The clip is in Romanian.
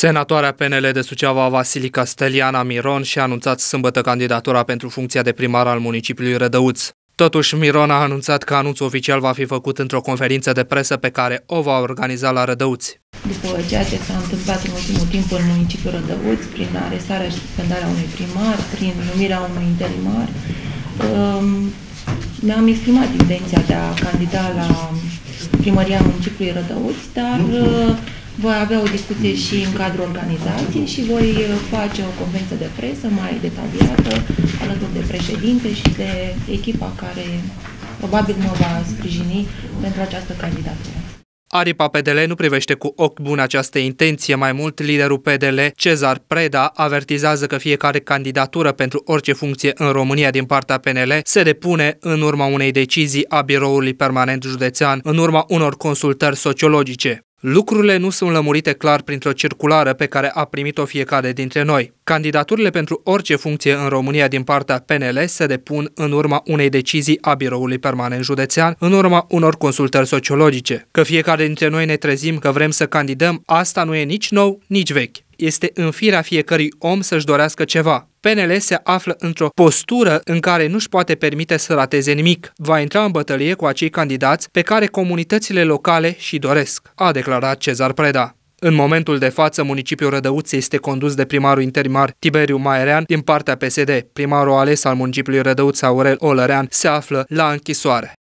Senatoarea PNL de Suceava, Vasilica Steliana Miron, și-a anunțat sâmbătă candidatura pentru funcția de primar al municipiului Rădăuț. Totuși, Miron a anunțat că anunțul oficial va fi făcut într-o conferință de presă pe care o va organiza la Rădăuț. După ceea ce s-a întâmplat în ultimul timp în municipiul Rădăuț, prin arestarea și suspendarea unui primar, prin numirea unui interimar, mi-am exprimat intenția de a candida la primăria municipiului Rădăuț, dar voi avea o discuție și în cadrul organizației și voi face o conferință de presă mai detaliată alături de președinte și de echipa care probabil mă va sprijini pentru această candidatură. Aripa PDL nu privește cu ochi buni această intenție. Mai mult, liderul PDL, Cezar Preda, avertizează că fiecare candidatură pentru orice funcție în România din partea PNL se depune în urma unei decizii a Biroului Permanent Județean, în urma unor consultări sociologice. Lucrurile nu sunt lămurite clar printr-o circulară pe care a primit-o fiecare dintre noi. Candidaturile pentru orice funcție în România din partea PNL se depun în urma unei decizii a Biroului Permanent Județean, în urma unor consultări sociologice. Că fiecare dintre noi ne trezim că vrem să candidăm, asta nu e nici nou, nici vechi. Este în firea fiecărui om să-și dorească ceva. PNL se află într-o postură în care nu-și poate permite să rateze nimic. Va intra în bătălie cu acei candidați pe care comunitățile locale și doresc, a declarat Cezar Preda. În momentul de față, municipiul Rădăuț este condus de primarul interimar Tiberiu Maerean din partea PSD. Primarul ales al municipiului Rădăuț, Aurel Olărean, se află la închisoare.